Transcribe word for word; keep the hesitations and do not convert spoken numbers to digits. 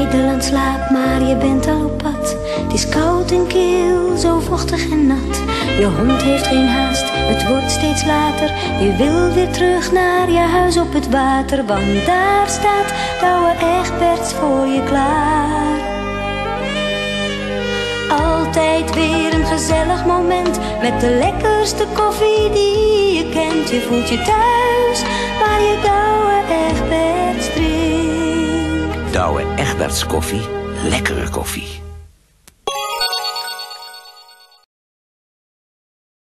Nederland slaapt, maar je bent al op pad. Het is koud en kil, zo vochtig en nat. Je hond heeft geen haast, het wordt steeds later. Je wil weer terug naar je huis op het water, want daar staat Douwe Egberts voor je klaar. Altijd weer een gezellig moment, met de lekkerste koffie die je kent. Je voelt je thuis, waar je Douwe Egberts drinkt. Douwe Egberts koffie, lekkere koffie.